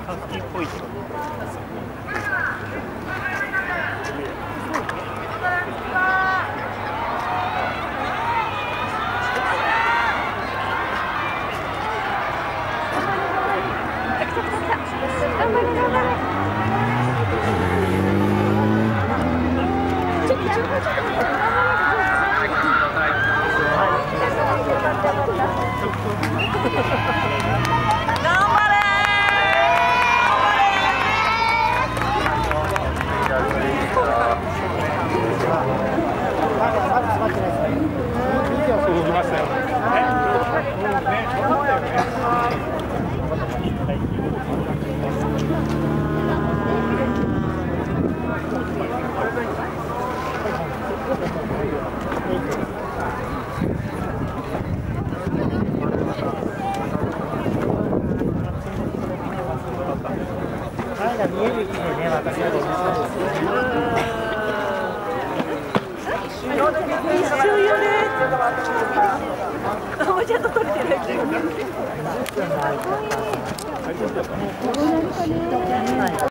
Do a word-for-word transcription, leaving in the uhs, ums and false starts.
ハスキーっぽいけど。 頑張れ頑張れ。ちょっとちょっとちょっと。前が見える位置でね、私はどうですか。一緒よね。もうちょっと撮れてる。